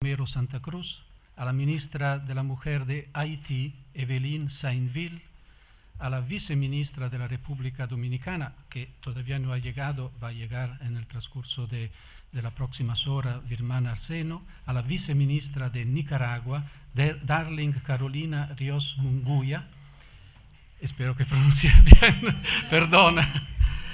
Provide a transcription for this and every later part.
Romero Santa Cruz, a la ministra de la Mujer de Haití, Evelyn Sainville, a la viceministra de la República Dominicana, que todavía no ha llegado, va a llegar en el transcurso de las próximas horas, Virmana Arseno, a la viceministra de Nicaragua, Darling Carolina Ríos Munguia, espero que pronuncie bien, perdona,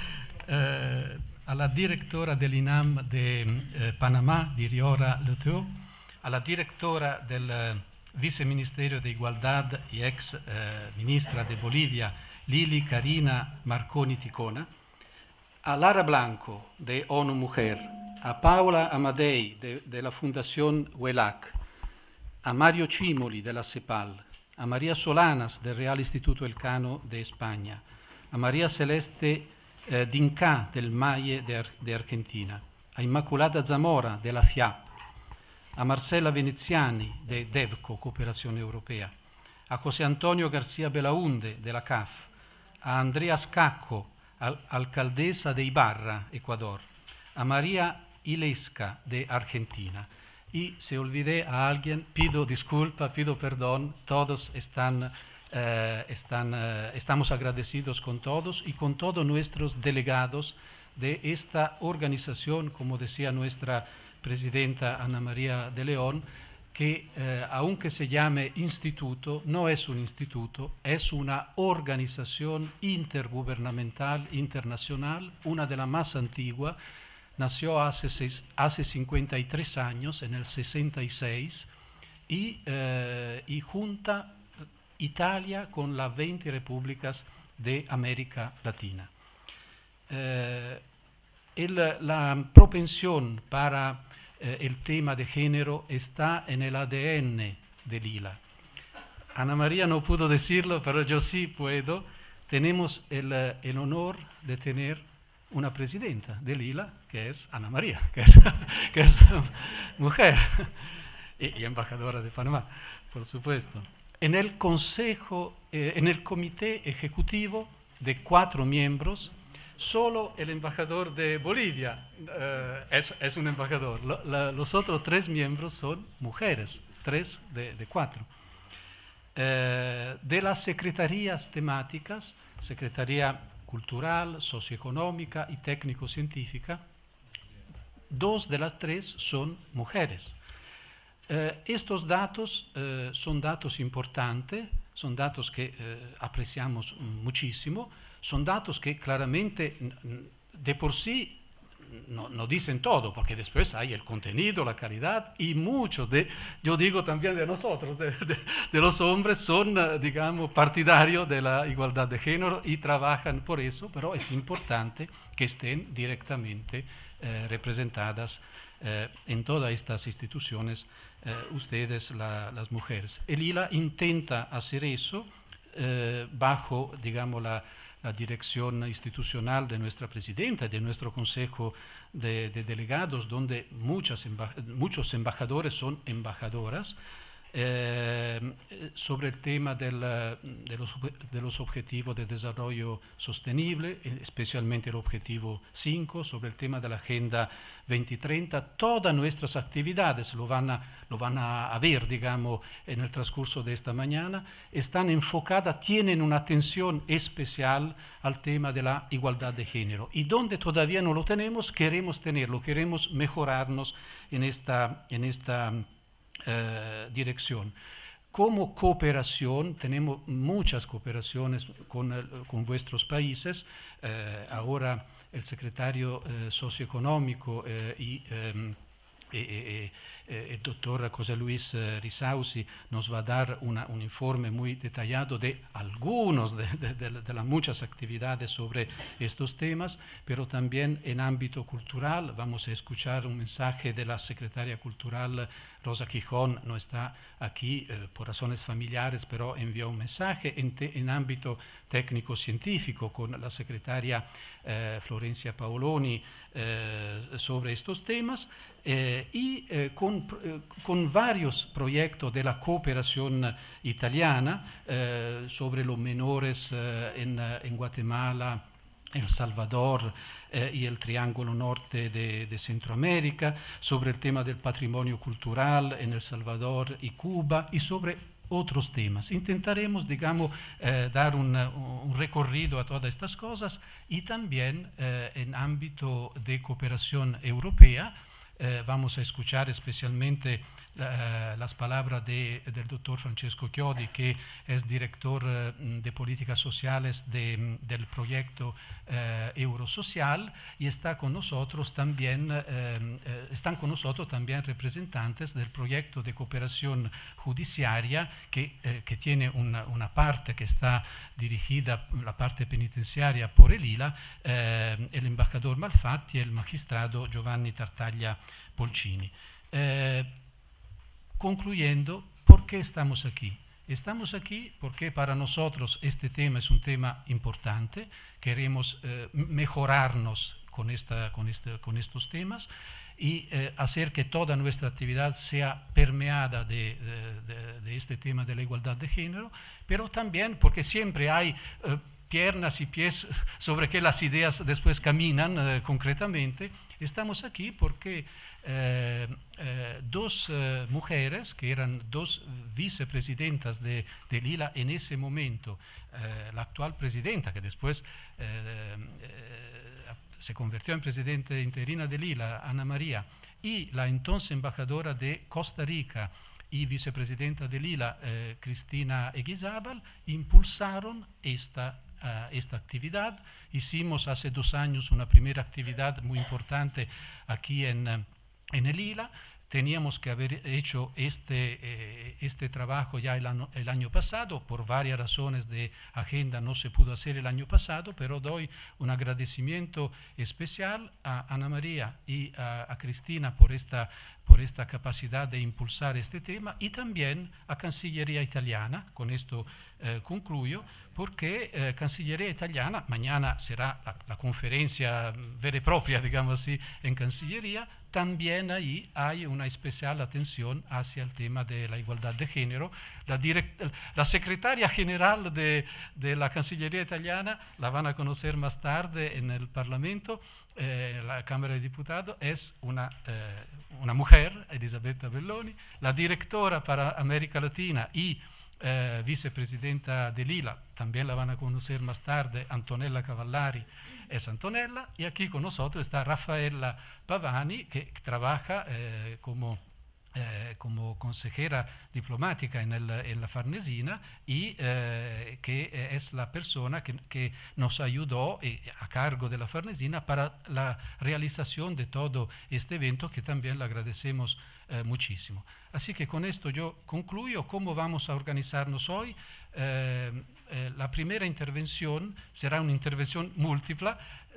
a la directora del INAM de Panamá, Diriora Leteau, a la directora del Viceministerio de Igualdad y ex ministra de Bolivia, Lili Karina Marconi Ticona, a Lara Blanco de ONU Mujer, a Paola Amadei de la Fundación WELAC, a Mario Cimoli de la CEPAL, a María Solanas del Real Instituto Elcano de España, a María Celeste Dinca del MAIE de Argentina, a Inmaculada Zamora de la FIAP, a Marcela Veneziani de DEVCO, Cooperación Europea, a José Antonio García Belaunde de la CAF, a Andrea Scacco, alcaldesa de Ibarra, Ecuador, a María Ilesca de Argentina. Y si olvidé a alguien, pido disculpa, pido perdón, todos estamos agradecidos con todos y con todos nuestros delegados de esta organización, como decía nuestra presidenta Ana María de León, que aunque se llame instituto, no es un instituto, es una organización intergubernamental internacional, una de las más antiguas. Nació hace 53 años, en el 66, y junta Italia con las 20 repúblicas de América Latina. La propensión para el tema de género está en el ADN de Lila. Ana María no pudo decirlo, pero yo sí puedo. Tenemos el honor de tener una presidenta de Lila, que es Ana María, que es mujer y embajadora de Panamá, por supuesto. En el consejo, en el comité ejecutivo de 4 miembros, solo el embajador de Bolivia es un embajador. Los otros 3 miembros son mujeres, 3 de 4. De las secretarías temáticas, Secretaría Cultural, Socioeconómica y Técnico-Científica, 2 de las 3 son mujeres. Estos datos son datos importantes, son datos que apreciamos muchísimo, son datos que claramente de por sí no dicen todo, porque después hay el contenido, la calidad, y muchos yo digo también de nosotros, de los hombres, son, digamos, partidarios de la igualdad de género y trabajan por eso, pero es importante que estén directamente representadas en todas estas instituciones ustedes, las mujeres. El ILA intenta hacer eso bajo, digamos, la dirección institucional de nuestra presidenta, de nuestro consejo de delegados, donde muchos embajadores son embajadoras, sobre el tema de los objetivos de desarrollo sostenible, especialmente el objetivo 5, sobre el tema de la Agenda 2030. Todas nuestras actividades lo van a ver, digamos, en el transcurso de esta mañana, están enfocadas, tienen una atención especial al tema de la igualdad de género. Y donde todavía no lo tenemos, queremos tenerlo, queremos mejorarnos en esta dirección. Como cooperación, tenemos muchas cooperaciones con vuestros países. Ahora el secretario socioeconómico y el doctor José Luis Risausi nos va a dar un informe muy detallado de algunos de las muchas actividades sobre estos temas, pero también en ámbito cultural vamos a escuchar un mensaje de la secretaria cultural Rosa Quijón. No está aquí por razones familiares, pero envió un mensaje en ámbito técnico-científico con la secretaria Florencia Paoloni sobre estos temas, y con varios proyectos de la cooperación italiana sobre los menores en Guatemala, El Salvador y el Triángulo Norte de Centroamérica, sobre el tema del patrimonio cultural en El Salvador y Cuba y sobre otros temas. Intentaremos, digamos, dar un recorrido a todas estas cosas y también en ámbito de cooperación europea. Vamos a escuchar especialmente las palabras del doctor Francesco Chiodi, que es director de políticas sociales del proyecto Eurosocial, y están con nosotros también representantes del proyecto de cooperación judiciaria que tiene una parte que está dirigida, la parte penitenciaria, por el ILA, el embajador Malfatti y el magistrado Giovanni Tartaglia Polcini. Concluyendo, ¿por qué estamos aquí? Estamos aquí porque para nosotros este tema es un tema importante, queremos mejorarnos con estos temas y hacer que toda nuestra actividad sea permeada de este tema de la igualdad de género, pero también porque siempre hay piernas y pies sobre que las ideas después caminan concretamente. Estamos aquí porque dos mujeres que eran dos vicepresidentas del ILA en ese momento, la actual presidenta que después se convirtió en presidenta interina del ILA, Ana María, y la entonces embajadora de Costa Rica y vicepresidenta del ILA, Cristina Eguizábal, impulsaron esta actividad. Hicimos hace 2 años una primera actividad muy importante aquí en el ILA. Teníamos que haber hecho este trabajo ya el año pasado, por varias razones de agenda no se pudo hacer el año pasado, pero doy un agradecimiento especial a Ana María y a Cristina por esta capacidad de impulsar este tema, y también a Cancillería Italiana. Con esto concluyo, porque Cancillería Italiana, mañana será la conferencia vera y propia, digamos así, en Cancillería. También ahí hay una especial atención hacia el tema de la igualdad de género. La secretaria general de la Cancillería Italiana, la van a conocer más tarde en el Parlamento, la Cámara de Diputados, es una mujer, Elisabetta Belloni. La directora para América Latina y vicepresidenta del ILA, también la van a conocer más tarde, Antonella Cavallari, es Antonella. Y aquí con nosotros está Raffaella Pavani, que trabaja como consejera diplomática en la Farnesina y que es la persona que nos ayudó a cargo de la Farnesina para la realización de todo este evento, que también le agradecemos muchísimo. Así que con esto yo concluyo. ¿Cómo vamos a organizarnos hoy? La primera intervención será una intervención múltiple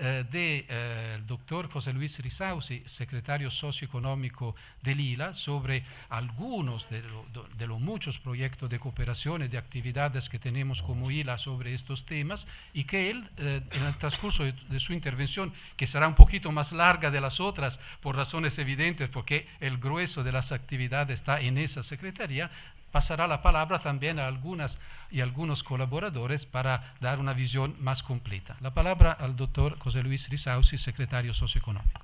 del doctor José Luis Risausi, secretario socioeconómico del ILA, sobre algunos de los muchos proyectos de cooperación y de actividades que tenemos como ILA sobre estos temas, y que él, en el transcurso de su intervención, que será un poquito más larga de las otras por razones evidentes, porque el grueso de las actividades está en esa secretaría, pasará la palabra también a algunos colaboradores para dar una visión más completa. La palabra al doctor José Luis Risausi, secretario socioeconómico.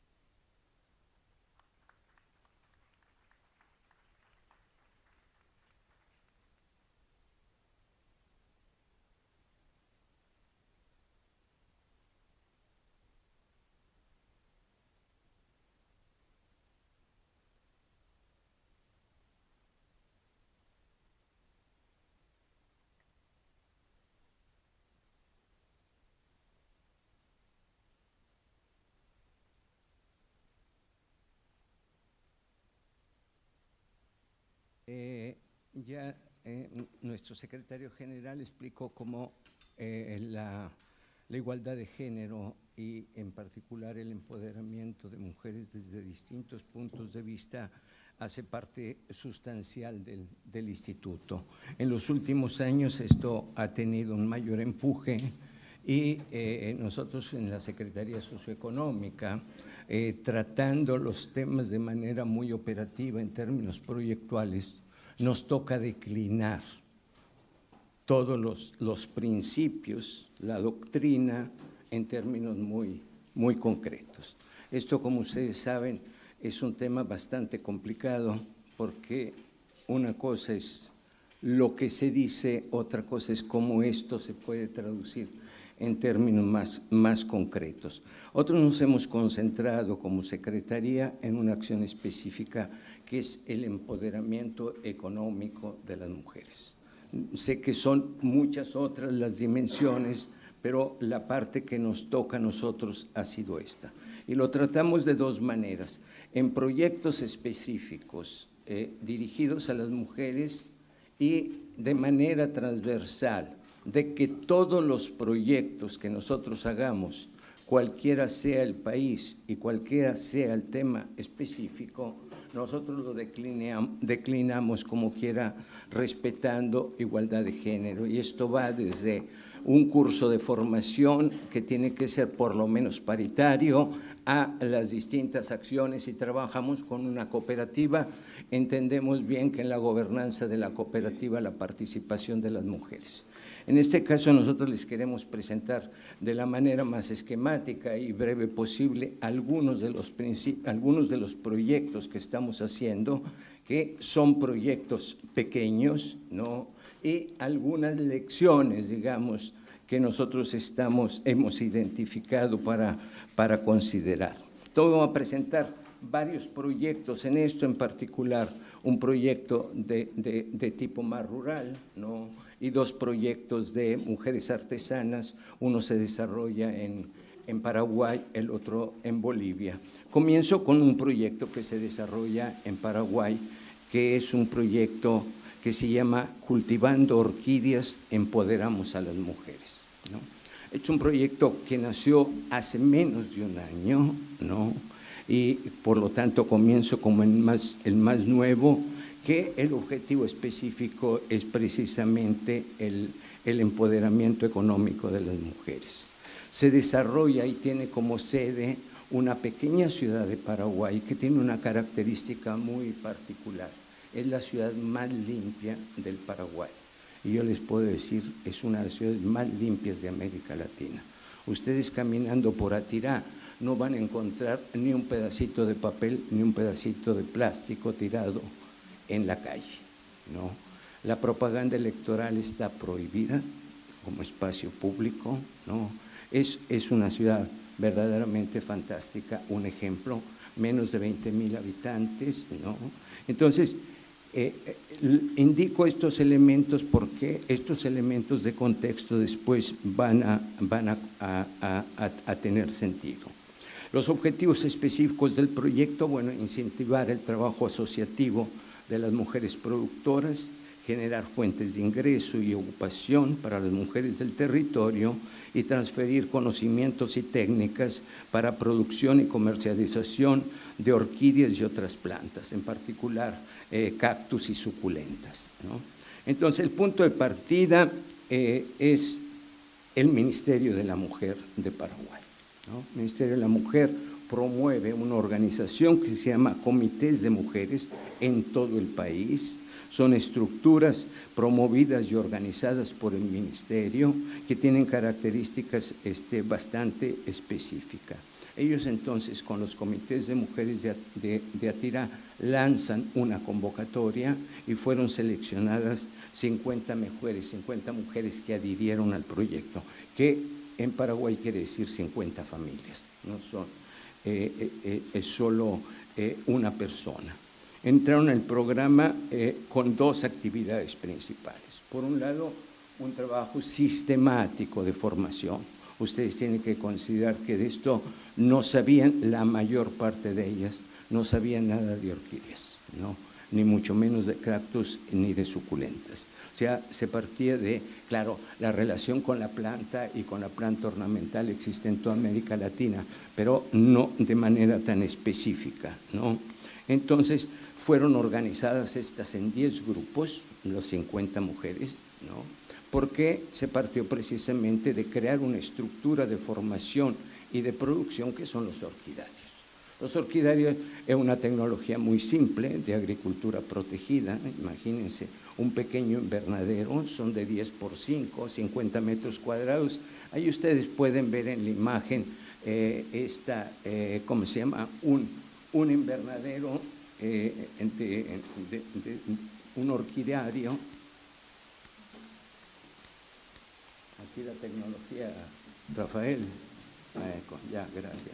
Nuestro secretario general explicó cómo la igualdad de género y en particular el empoderamiento de mujeres desde distintos puntos de vista hace parte sustancial del instituto. En los últimos años esto ha tenido un mayor empuje y nosotros en la Secretaría Socioeconómica, tratando los temas de manera muy operativa en términos proyectuales, nos toca declinar todos los principios, la doctrina en términos muy concretos. Esto, como ustedes saben, es un tema bastante complicado porque una cosa es lo que se dice, otra cosa es cómo esto se puede traducir en términos más concretos. Otros nos hemos concentrado como Secretaría en una acción específica que es el empoderamiento económico de las mujeres. Sé que son muchas otras las dimensiones, pero la parte que nos toca a nosotros ha sido esta. Y lo tratamos de dos maneras, en proyectos específicos dirigidos a las mujeres y de manera transversal, de que todos los proyectos que nosotros hagamos, cualquiera sea el país y cualquiera sea el tema específico, nosotros lo declinamos como quiera, respetando igualdad de género. Y esto va desde un curso de formación que tiene que ser por lo menos paritario a las distintas acciones, y trabajamos con una cooperativa. Entendemos bien que en la gobernanza de la cooperativa la participación de las mujeres. En este caso nosotros les queremos presentar de la manera más esquemática y breve posible algunos de los proyectos que estamos haciendo, que son proyectos pequeños, ¿no? Y algunas lecciones, digamos, que nosotros hemos identificado para considerar. Entonces vamos a presentar varios proyectos en esto, en particular un proyecto de tipo más rural, ¿no? Y dos proyectos de mujeres artesanas, uno se desarrolla en Paraguay, el otro en Bolivia. Comienzo con un proyecto que se desarrolla en Paraguay, que es un proyecto que se llama Cultivando Orquídeas, Empoderamos a las Mujeres, ¿no? Es un proyecto que nació hace menos de un año, ¿no? Y por lo tanto comienzo como el más nuevo, que el objetivo específico es precisamente el empoderamiento económico de las mujeres. Se desarrolla y tiene como sede una pequeña ciudad de Paraguay que tiene una característica muy particular. Es la ciudad más limpia del Paraguay. Y yo les puedo decir, es una de las ciudades más limpias de América Latina. Ustedes caminando por Atirá no van a encontrar ni un pedacito de papel ni un pedacito de plástico tirado en la calle, ¿no? La propaganda electoral está prohibida como espacio público, ¿no? Es una ciudad verdaderamente fantástica, un ejemplo, menos de 20,000 habitantes, ¿no? Entonces, indico estos elementos porque estos elementos de contexto después van a tener sentido. Los objetivos específicos del proyecto, bueno, incentivar el trabajo asociativo de las mujeres productoras, generar fuentes de ingreso y ocupación para las mujeres del territorio y transferir conocimientos y técnicas para producción y comercialización de orquídeas y otras plantas, en particular cactus y suculentas, ¿no? Entonces, el punto de partida es el Ministerio de la Mujer de Paraguay, ¿no? El Ministerio de la Mujer promueve una organización que se llama Comités de Mujeres en todo el país. Son estructuras promovidas y organizadas por el Ministerio que tienen características bastante específicas. Ellos entonces, con los comités de mujeres de Atirá, lanzan una convocatoria y fueron seleccionadas 50 mujeres que adhirieron al proyecto, que en Paraguay quiere decir 50 familias, no son, es solo una persona. Entraron al programa con dos actividades principales. Por un lado, un trabajo sistemático de formación. Ustedes tienen que considerar que de esto no sabían, la mayor parte de ellas no sabían nada de orquídeas, ¿no? Ni mucho menos de cactus ni de suculentas. O sea, se partía de, claro, la relación con la planta y con la planta ornamental existe en toda América Latina, pero no de manera tan específica, ¿no? Entonces, fueron organizadas estas en 10 grupos, los 50 mujeres, ¿no? Porque se partió precisamente de crear una estructura de formación y de producción que son los orquidarios. Los orquidarios es una tecnología muy simple de agricultura protegida. Imagínense, un pequeño invernadero, son de 10 por 5, 50 metros cuadrados. Ahí ustedes pueden ver en la imagen ¿cómo se llama? Un invernadero, un orquidario. Aquí la tecnología, Rafael. Ya, gracias.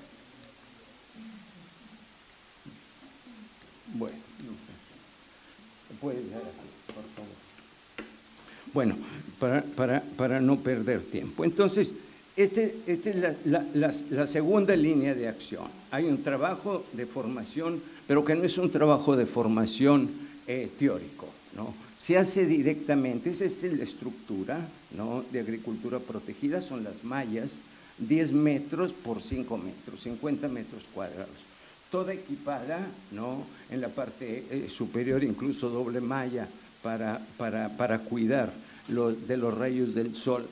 Bueno, puedes dar así, por favor. Bueno, para no perder tiempo. Entonces, esta es la segunda línea de acción. Hay un trabajo de formación, pero que no es un trabajo de formación teórico, ¿no? Se hace directamente, esa es la estructura, ¿no?, de agricultura protegida, son las mallas, 10 metros por 5 metros, 50 metros cuadrados. Toda equipada, ¿no?, en la parte superior, incluso doble malla para cuidar de los rayos del sol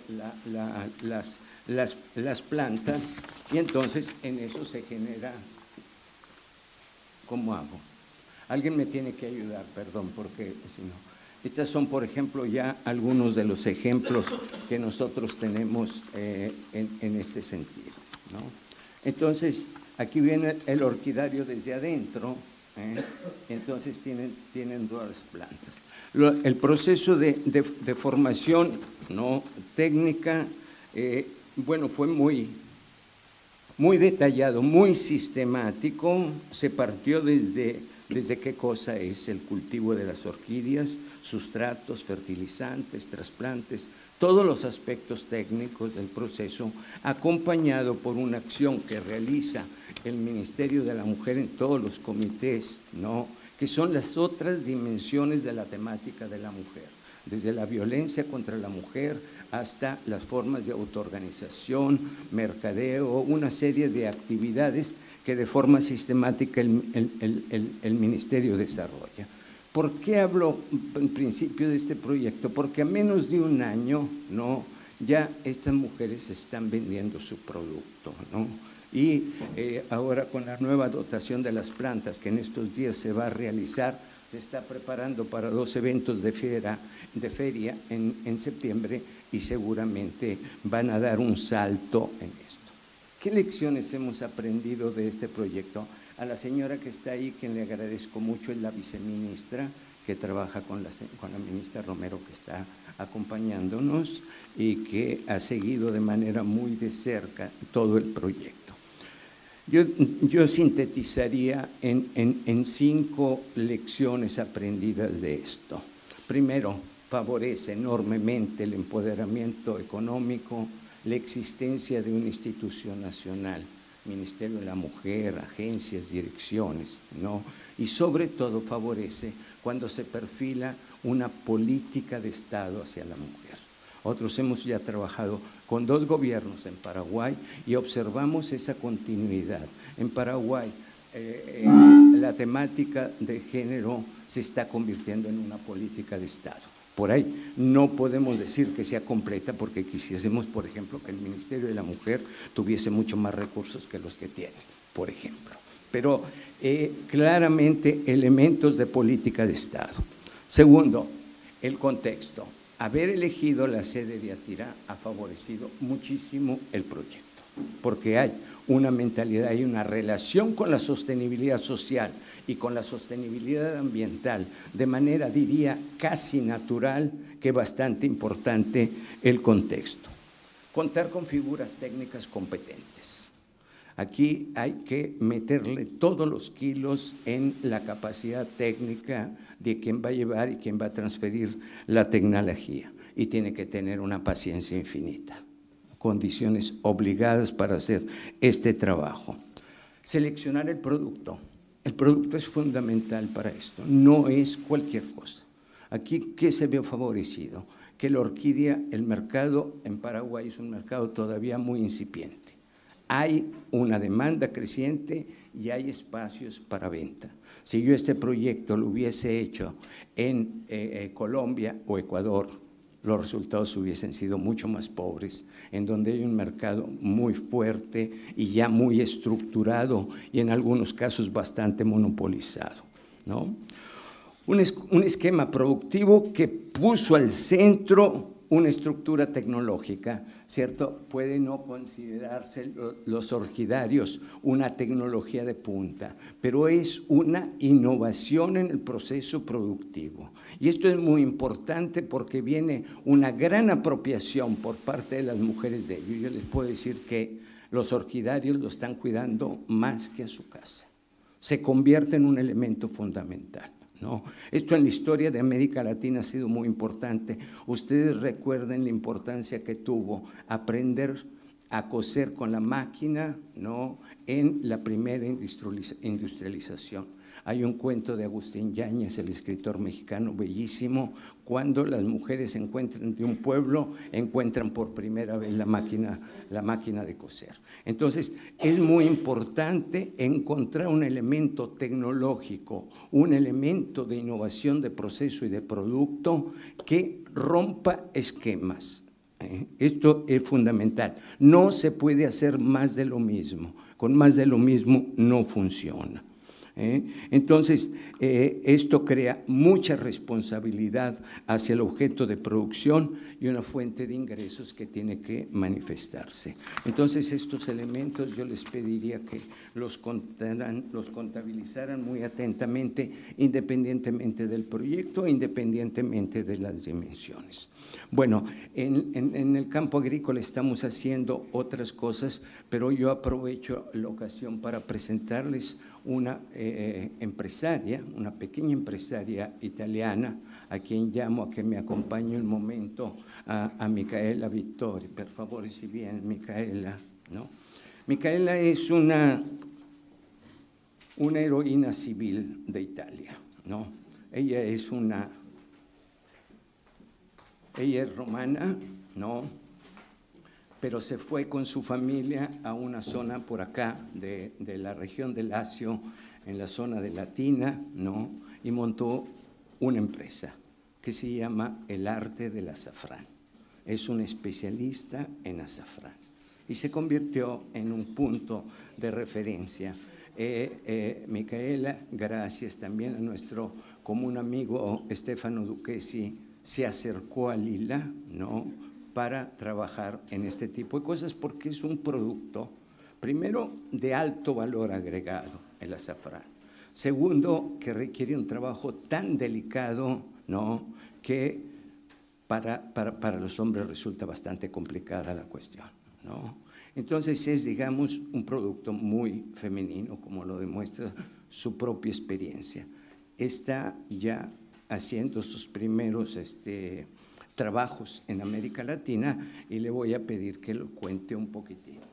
las plantas, y entonces en eso se genera. ¿Cómo hago? Alguien me tiene que ayudar, perdón, porque si no. Estos son, por ejemplo, ya algunos de los ejemplos que nosotros tenemos en este sentido, ¿no? Entonces, aquí viene el orquidario desde adentro, entonces tienen todas las plantas. El proceso de formación, ¿no?, técnica, bueno, fue muy detallado, muy sistemático. Se partió desde qué cosa es el cultivo de las orquídeas, sustratos, fertilizantes, trasplantes, todos los aspectos técnicos del proceso, acompañado por una acción que realiza el Ministerio de la Mujer en todos los comités, ¿no?, que son las otras dimensiones de la temática de la mujer, desde la violencia contra la mujer hasta las formas de autoorganización, mercadeo, una serie de actividades que de forma sistemática el Ministerio desarrolla. ¿Por qué hablo en principio de este proyecto? Porque a menos de un año, ¿no?, ya estas mujeres están vendiendo su producto, ¿no? Y ahora con la nueva dotación de las plantas que en estos días se va a realizar, se está preparando para 2 eventos de feria en septiembre, y seguramente van a dar un salto en esto. ¿Qué lecciones hemos aprendido de este proyecto? A la señora que está ahí, quien le agradezco mucho, es la viceministra, que trabaja con la ministra Romero, que está acompañándonos y que ha seguido de manera muy de cerca todo el proyecto. Yo sintetizaría en 5 lecciones aprendidas de esto. Primero, favorece enormemente el empoderamiento económico, la existencia de una institución nacional, Ministerio de la Mujer, agencias, direcciones, ¿no? Y sobre todo favorece cuando se perfila una política de Estado hacia la mujer. Nosotros hemos ya trabajado con 2 gobiernos en Paraguay y observamos esa continuidad. En Paraguay la temática de género se está convirtiendo en una política de Estado. Por ahí no podemos decir que sea completa, porque quisiésemos, por ejemplo, que el Ministerio de la Mujer tuviese mucho más recursos que los que tiene, por ejemplo. Pero claramente elementos de política de Estado. Segundo, el contexto. Haber elegido la sede de Atirá ha favorecido muchísimo el proyecto, porque hay una mentalidad y una relación con la sostenibilidad social y con la sostenibilidad ambiental, de manera, diría, casi natural, que bastante importante el contexto. Contar con figuras técnicas competentes. Aquí hay que meterle todos los kilos en la capacidad técnica de quien va a llevar y quien va a transferir la tecnología, y tiene que tener una paciencia infinita. Condiciones obligadas para hacer este trabajo. Seleccionar el producto. El producto es fundamental para esto, no es cualquier cosa. Aquí, ¿qué se ve favorecido? Que la orquídea, el mercado en Paraguay es un mercado todavía muy incipiente. Hay una demanda creciente y hay espacios para venta. Si yo este proyecto lo hubiese hecho en Colombia o Ecuador, los resultados hubiesen sido mucho más pobres, en donde hay un mercado muy fuerte y ya muy estructurado y en algunos casos bastante monopolizado, ¿no? Un esquema productivo que puso al centro una estructura tecnológica, ¿cierto? Puede no considerarse los orquidarios una tecnología de punta, pero es una innovación en el proceso productivo. Y esto es muy importante porque viene una gran apropiación por parte de las mujeres de ello. Yo les puedo decir que los orquidarios lo están cuidando más que a su casa. Se convierte en un elemento fundamental, ¿no? Esto en la historia de América Latina ha sido muy importante. Ustedes recuerden la importancia que tuvo aprender a coser con la máquina, ¿no?, en la primera industrialización. Hay un cuento de Agustín Yáñez, el escritor mexicano, bellísimo, cuando las mujeres se encuentran de un pueblo, encuentran por primera vez la máquina de coser. Entonces, es muy importante encontrar un elemento tecnológico, un elemento de innovación de proceso y de producto que rompa esquemas. Esto es fundamental. No se puede hacer más de lo mismo. Con más de lo mismo no funciona. Entonces, esto crea mucha responsabilidad hacia el objeto de producción y una fuente de ingresos que tiene que manifestarse. Entonces, estos elementos yo les pediría que los contabilizaran muy atentamente, independientemente del proyecto, independientemente de las dimensiones. Bueno, en el campo agrícola estamos haciendo otras cosas, pero yo aprovecho la ocasión para presentarles una empresaria, una pequeña empresaria italiana, a quien llamo a que me acompañe un momento, a Micaela Vittori. Por favor, si bien, Micaela, ¿no? Micaela es una heroína civil de Italia, ¿no? Ella es romana, ¿no?, pero se fue con su familia a una zona por acá de la región de Lacio, en la zona de Latina, ¿no?, y montó una empresa que se llama El Arte del Azafrán. Es un especialista en azafrán y se convirtió en un punto de referencia. Micaela, gracias también a nuestro común amigo Stefano Duchesi, se acercó a Lila, ¿no?, para trabajar en este tipo de cosas, porque es un producto, primero, de alto valor agregado, el azafrán. Segundo, que requiere un trabajo tan delicado, ¿no?, que para los hombres resulta bastante complicada la cuestión, ¿no? Entonces es, digamos, un producto muy femenino, como lo demuestra su propia experiencia. Está ya haciendo sus primeros trabajos en América Latina y le voy a pedir que lo cuente un poquitín.